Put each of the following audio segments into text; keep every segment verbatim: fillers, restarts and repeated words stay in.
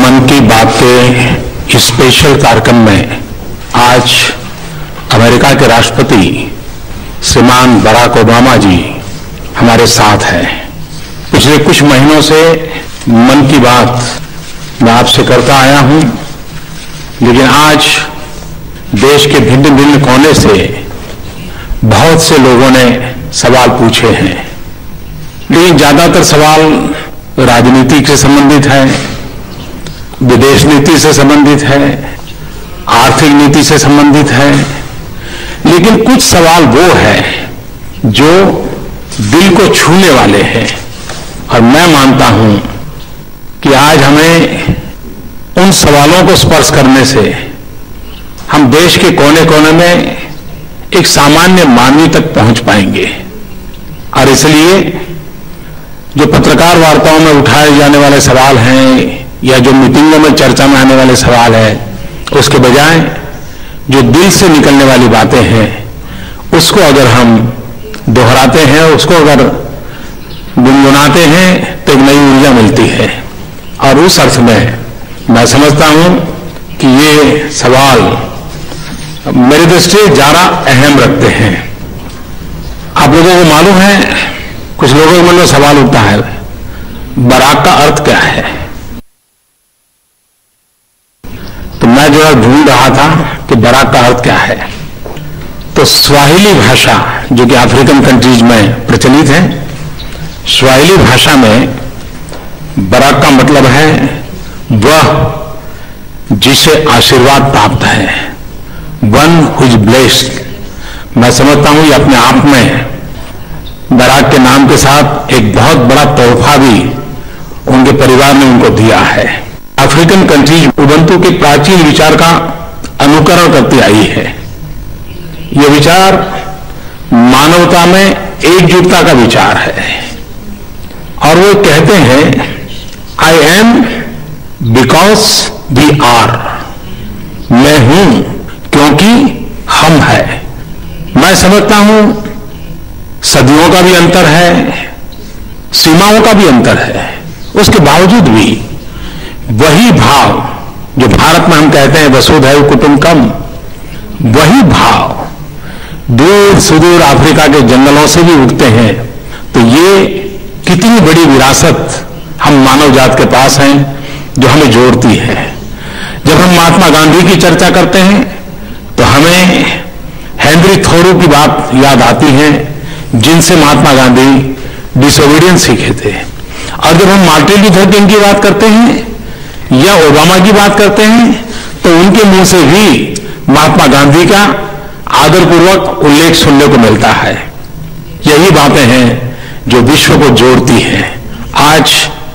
मन की बात के स्पेशल कार्यक्रम में आज अमेरिका के राष्ट्रपति श्रीमान बराक ओबामा जी हमारे साथ हैं। पिछले कुछ महीनों से मन की बात मैं आपसे करता आया हूं, लेकिन आज देश के भिन्न भिन्न कोने से बहुत से लोगों ने सवाल पूछे हैं, लेकिन ज्यादातर सवाल राजनीति से संबंधित है, विदेश नीति से संबंधित है, आर्थिक नीति से संबंधित है, लेकिन कुछ सवाल वो है जो दिल को छूने वाले हैं। और मैं मानता हूं कि आज हमें उन सवालों को स्पर्श करने से हम देश के कोने कोने में एक सामान्य मानवीय तक पहुंच पाएंगे। और इसलिए जो पत्रकार वार्ताओं में उठाए जाने वाले सवाल हैं या जो मीटिंगों में चर्चा में आने वाले सवाल हैं, उसके बजाय जो दिल से निकलने वाली बातें हैं उसको अगर हम दोहराते हैं, उसको अगर गुनगुनाते हैं तो एक नई ऊर्जा मिलती है। और उस अर्थ में मैं समझता हूं कि ये सवाल मेरी दृष्टि से ज्यादा अहम रखते हैं। आप लोगों को मालूम है, कुछ लोगों के मन में सवाल उठता है, बराक का अर्थ क्या है? तो मैं जो है ढूंढ रहा था कि बराक का अर्थ क्या है। तो स्वाहिली भाषा जो कि अफ्रीकन कंट्रीज में प्रचलित है, स्वाहिली भाषा में बराक का मतलब है वह जिसे आशीर्वाद प्राप्त है, वन हु इज ब्लेस्ड। मैं समझता हूं ये अपने आप में बराक के नाम के साथ एक बहुत बड़ा तोहफा भी उनके परिवार ने उनको दिया है। अफ्रीकन कंट्रीज उबंटू के प्राचीन विचार का अनुकरण करती आई है। यह विचार मानवता में एकजुटता का विचार है और वो कहते हैं I am because we are, मैं हूं क्योंकि हम है। मैं समझता हूं सदियों का भी अंतर है, सीमाओं का भी अंतर है, उसके बावजूद भी वही भाव जो भारत में हम कहते हैं वसुधैव कुटुंबकम, वही भाव दूर सुदूर अफ्रीका के जंगलों से भी उगते हैं। तो ये कितनी बड़ी विरासत हम मानव जात के पास है जो हमें जोड़ती है। जब हम महात्मा गांधी की चर्चा करते हैं तो हमें हेनरी थोरो की बात याद आती है, जिनसे महात्मा गांधी डिसोबीडियंस सीखे थे। और जब हम मार्टिन लूथर किंग की बात करते हैं या ओबामा की बात करते हैं तो उनके मुंह से भी महात्मा गांधी का आदरपूर्वक उल्लेख सुनने को मिलता है। यही बातें हैं जो विश्व को जोड़ती हैं। आज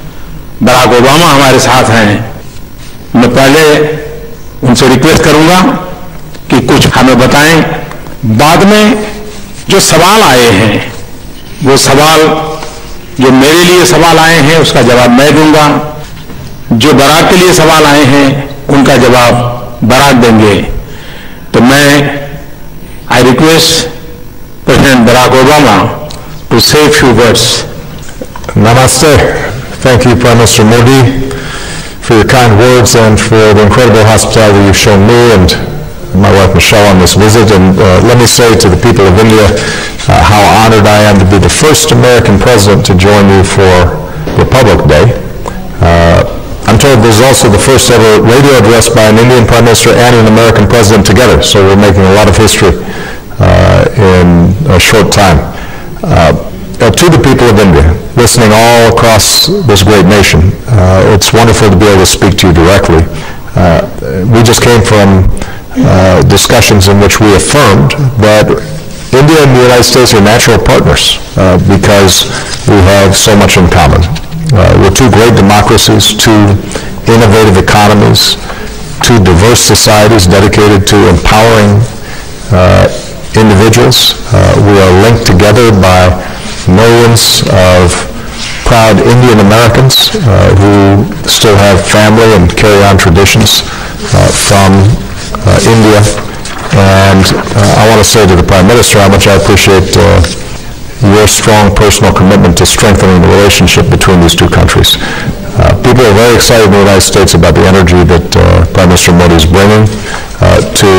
बराक ओबामा हमारे साथ हैं। मैं पहले उनसे रिक्वेस्ट करूंगा कि कुछ हमें बताएं, बाद में जो सवाल आए हैं वो सवाल जो मेरे लिए सवाल आए हैं उसका जवाब मैं दूंगा, जो बराक के लिए सवाल आए हैं उनका जवाब बराक देंगे। तो मैं I request President Barack Obama to say few words. Namaste. Thank you, Prime Minister Modi, for your kind words and for the incredible hospitality you've shown me and my wife Michelle on this visit. And uh, let me say to the people of India uh, how honored I am to be the first American president to join you for Republic Day. Uh, I'm told this is also the first ever radio address by an Indian Prime Minister and an American president together, so we're making a lot of history uh, in a short time. Uh, Uh, to the people of India, listening all across this great nation, uh, it's wonderful to be able to speak to you directly. Uh, we just came from uh, discussions in which we affirmed that India and the United States are natural partners uh, because we have so much in common. Uh, we're two great democracies, two innovative economies, two diverse societies dedicated to empowering uh, individuals. Uh, we are linked together by millions of proud Indian Americans uh, who still have family and carry on traditions uh, from uh, India. And uh, I want to say to the Prime Minister how much I appreciate uh, your strong personal commitment to strengthening the relationship between these two countries. Uh, people are very excited in the United States about the energy that uh, Prime Minister Modi is bringing uh, to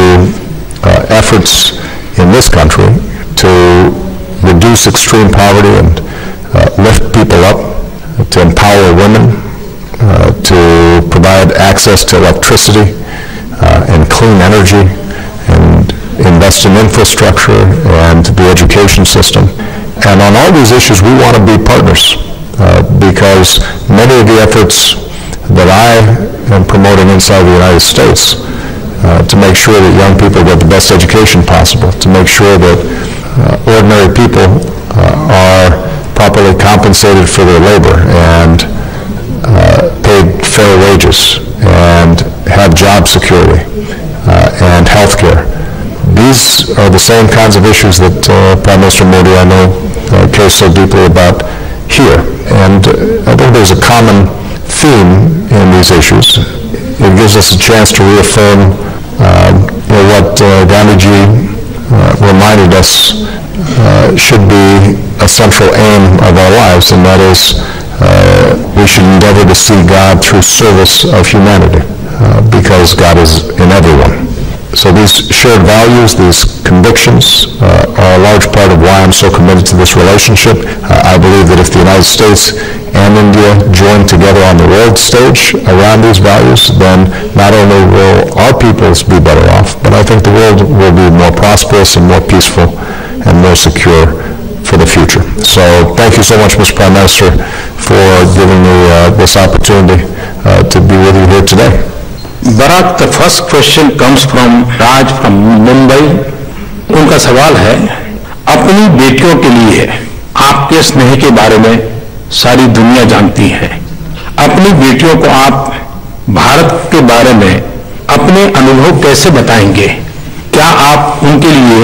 uh, efforts in this country to reduce extreme poverty and uh, lift people up, to empower women, uh, to provide access to electricity uh, and clean energy, and invest in infrastructure and the education system. And on all these issues, we want to be partners uh, because many of the efforts that I am promoting inside the United States uh, to make sure that young people get the best education possible, to make sure that uh, ordinary people uh, are properly compensated for their labor and uh, paid fair wages and have job security uh, and health care. These are the same kinds of issues that uh, Prime Minister Modi, I know, uh, cares so deeply about here. And uh, I think there's a common theme in these issues. It gives us a chance to reaffirm uh, you know, what uh, Gandhiji uh, reminded us uh, should be a central aim of our lives, and that is uh, we should endeavor to see God through service of humanity, uh, because God is in everyone. So these shared values, these convictions uh, are a large part of why I'm so committed to this relationship. Uh, I believe that if the United States and India join together on the world stage around these values, then not only will our peoples be better off, but I think the world will be more prosperous and more peaceful and more secure for the future. So thank you so much, Mister Prime Minister, for giving me uh, this opportunity uh, to be with you here today. Barack, the first question comes from Raj from Mumbai. उनका सवाल है, अपनी बेटियों के लिए आपके स्नेह के बारे में सारी दुनिया जानती है। अपनी बेटियों को आप भारत के बारे में अपने अनुभव कैसे बताएंगे? क्या आप उनके लिए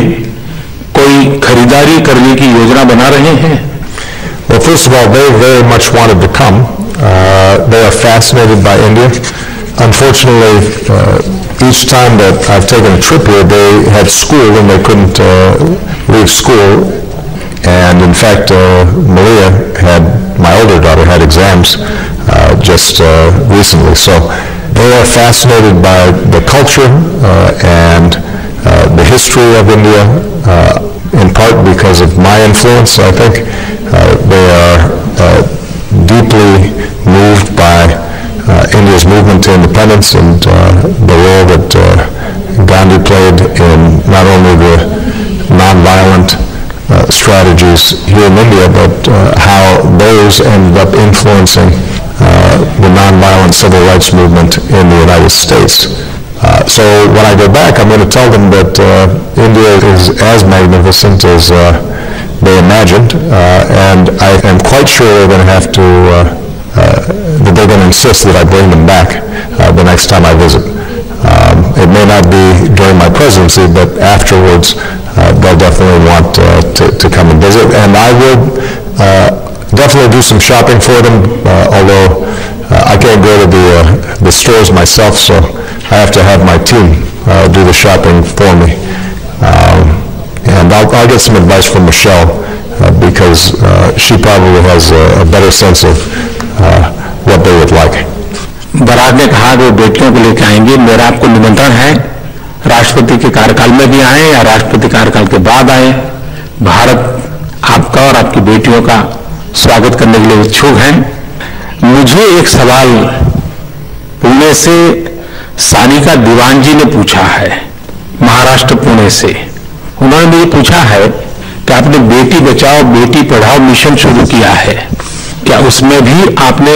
कोई खरीदारी करने की योजना बना रहे हैं? Well, first of all, they very much wanted to come. Uh, they are fascinated by India. Unfortunately, uh, each time that I've taken a trip here, they had school and they couldn't uh, leave school. And in fact, uh, Maria had, my older daughter had exams uh, just uh, recently. So they are fascinated by the culture uh, and uh, the history of India, uh, in part because of my influence. I think uh, they are uh, deeply moved by Uh, India's movement to independence and uh, the role that uh, Gandhi played in not only the nonviolent uh, strategies here in India, but uh, how those ended up influencing uh, the nonviolent civil rights movement in the United States. Uh, so when I go back, I'm going to tell them that uh, India is as magnificent as uh, they imagined, uh, and I am quite sure they're going to have to uh, Uh, that they're going to insist that I bring them back uh, the next time I visit. Um, it may not be during my presidency, but afterwards uh, they'll definitely want uh, to, to come and visit. And I will uh, definitely do some shopping for them, uh, although uh, I can't go to the, uh, the stores myself, so I have to have my team uh, do the shopping for me. Um, and I'll, I'll get some advice from Michelle uh, because uh, she probably has a, a better sense of Uh, what they would like. Barack ने कहा वो बेटियों को लेकर आएंगे। मेरा आपको निमंत्रण है, राष्ट्रपति के कार्यकाल में भी आए या राष्ट्रपति कार्यकाल के बाद आए, भारत आपका और आपकी बेटियों का स्वागत करने के लिए इच्छुक हैं। मुझे एक सवाल पुणे से सानिका दीवान जी ने पूछा है, महाराष्ट्र पुणे से। उन्होंने मुझे पूछा है कि आपने बेटी बचाओ बेटी पढ़ाओ मिशन शुरू किया है, क्या उसमें भी आपने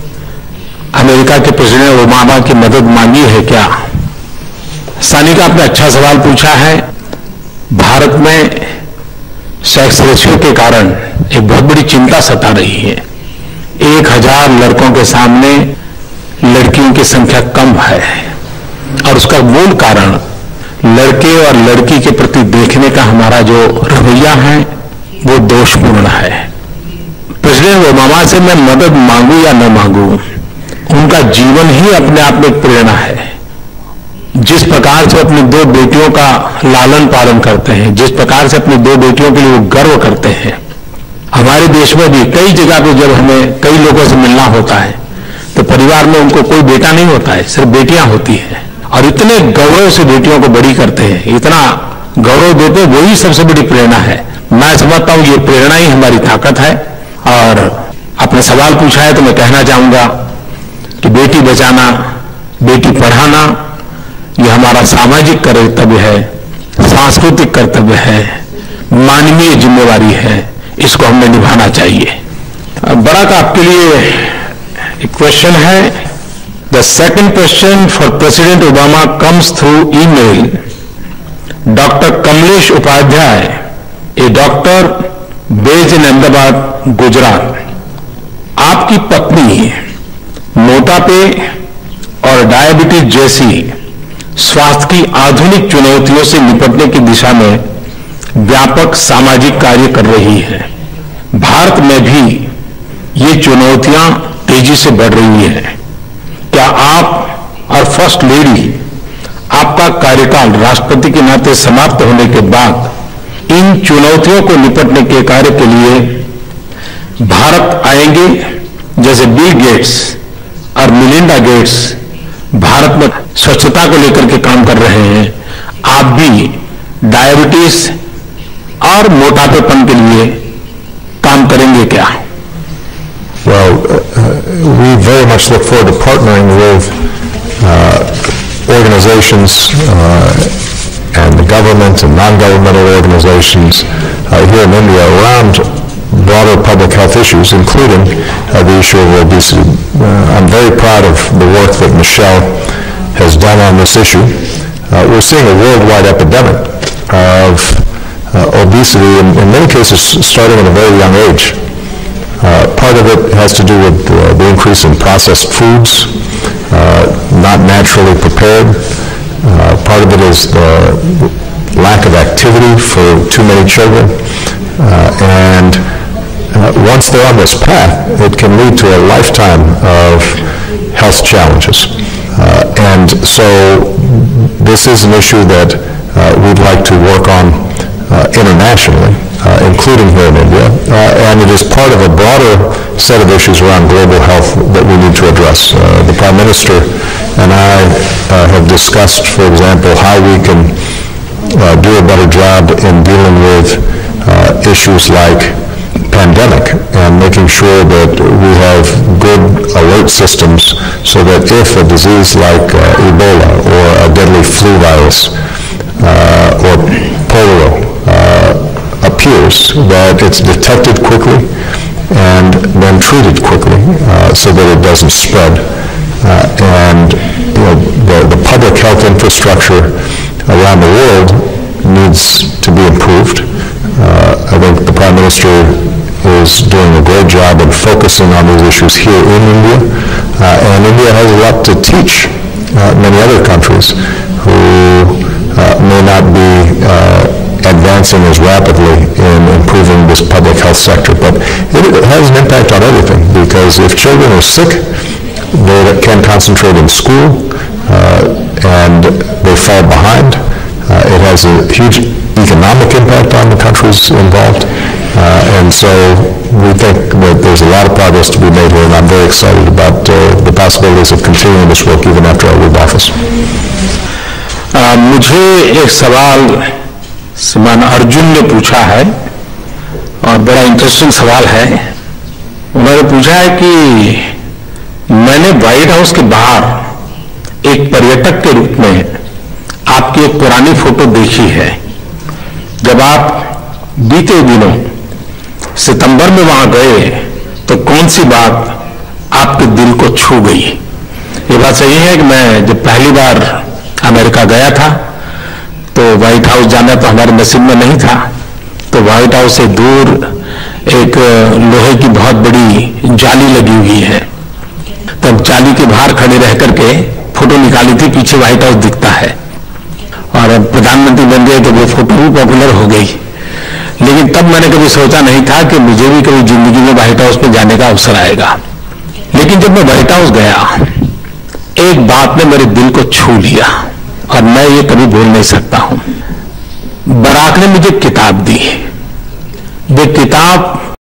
अमेरिका के प्रेसिडेंट ओबामा की मदद मांगी है क्या? सानिका, आपने अच्छा सवाल पूछा है। भारत में सेक्स रेशियो के कारण एक बहुत बड़ी चिंता सता रही है। एक हजार लड़कों के सामने लड़कियों की संख्या कम है और उसका मूल कारण लड़के और लड़की के प्रति देखने का हमारा जो रवैया है वो दोषपूर्ण है। प्रेसिडेंट ओबामा से मैं मदद मांगू या न मांगू, उनका जीवन ही अपने आप में एक प्रेरणा है। जिस प्रकार से अपनी दो बेटियों का लालन पालन करते हैं, जिस प्रकार से अपनी दो बेटियों के लिए वो गर्व करते हैं, हमारे देश में भी कई जगह पे जब हमें कई लोगों से मिलना होता है परिवार में उनको कोई बेटा नहीं होता है, सिर्फ बेटियां होती हैं, और इतने गौरव से बेटियों को बड़ी करते हैं, इतना गौरव देते हैं, वही सबसे बड़ी प्रेरणा है। मैं समझता हूं ये प्रेरणा ही हमारी ताकत है। और आपने सवाल पूछा है तो मैं कहना चाहूंगा कि बेटी बचाना, बेटी पढ़ाना, ये हमारा सामाजिक कर्तव्य है, सांस्कृतिक कर्तव्य है, मानवीय जिम्मेवारी है, इसको हमें निभाना चाहिए। बराक, आपके लिए एक क्वेश्चन है। The second question for President Obama comes through email. Doctor Kamlesh Upadhyay, a doctor based in Ahmedabad, Gujarat. आपकी पत्नी मोटापे और डायबिटीज जैसी स्वास्थ्य की आधुनिक चुनौतियों से निपटने की दिशा में व्यापक सामाजिक कार्य कर रही है। भारत में भी ये चुनौतियां तेजी से बढ़ रही हैं। क्या आप और फर्स्ट लेडी, आपका कार्यकाल राष्ट्रपति के नाते समाप्त होने के बाद इन चुनौतियों को निपटने के कार्य के लिए भारत आएंगे? जैसे बिल गेट्स और मिलिंडा गेट्स भारत में स्वच्छता को लेकर के काम कर रहे हैं, आप भी डायबिटीज और मोटापेपन के लिए काम करेंगे क्या? Well, uh, we very much look forward to partnering with uh, organizations uh, and the government and non-governmental organizations uh, here in India around broader public health issues, including uh, the issue of obesity. Uh, I'm very proud of the work that Michelle has done on this issue. Uh, we're seeing a worldwide epidemic of uh, obesity, in, in many cases starting at a very young age. Uh, part of it has to do with uh, the increase in processed foods, uh, not naturally prepared. Uh, part of it is the lack of activity for too many children. Uh, and uh, once they're on this path, it can lead to a lifetime of health challenges. Uh, and so this is an issue that uh, we'd like to work on uh, internationally. Uh, including here in India, uh, and it is part of a broader set of issues around global health that we need to address. Uh, the Prime Minister and I uh, have discussed, for example, how we can uh, do a better job in dealing with uh, issues like pandemic and making sure that we have good alert systems so that if a disease like uh, Ebola or a deadly flu virus uh, or polio uh, appears, that it's detected quickly and then treated quickly uh, so that it doesn't spread. Uh, and you know, the, the public health infrastructure around the world needs to be improved. Uh, I think the Prime Minister is doing a great job in focusing on these issues here in India. Uh, and India has a lot to teach uh, many other countries who uh, may not be uh, advancing as rapidly in improving this public health sector. But it, it has an impact on everything, because if children are sick, they can concentrate in school uh, and they fall behind. Uh, it has a huge economic impact on the countries involved. Uh, and so we think that there's a lot of progress to be made here, and I'm very excited about uh, the possibilities of continuing this work even after I leave office. Uh, मुझे एक सवाल श्रीमान अर्जुन ने पूछा है, और बड़ा interesting सवाल है। उन्होंने पूछा है कि मैंने व्हाइट हाउस के बाहर एक पर्यटक के रूप में आपकी एक पुरानी फोटो देखी है, जब आप बीते दिनों सितंबर में वहां गए, तो कौन सी बात आपके दिल को छू गई? ये बात सही है कि मैं जब पहली बार अमेरिका गया था तो व्हाइट हाउस जाना तो हमारे नसीब में नहीं था। तो व्हाइट हाउस से दूर एक लोहे की बहुत बड़ी जाली लगी हुई है, तब जाली के बाहर खड़े रह करके फोटो निकाली थी, पीछे व्हाइट हाउस दिखता है, और अब प्रधानमंत्री बन गए तो वो फोटो भी पॉपुलर हो गई। लेकिन तब मैंने कभी सोचा नहीं था कि मुझे भी कभी जिंदगी में व्हाइट हाउस पे जाने का अवसर आएगा। लेकिन जब मैं व्हाइट हाउस गया, एक बात ने मेरे दिल को छू लिया, और मैं ये कभी भूल नहीं सकता हूं। बराक ने मुझे किताब दी। वो किताब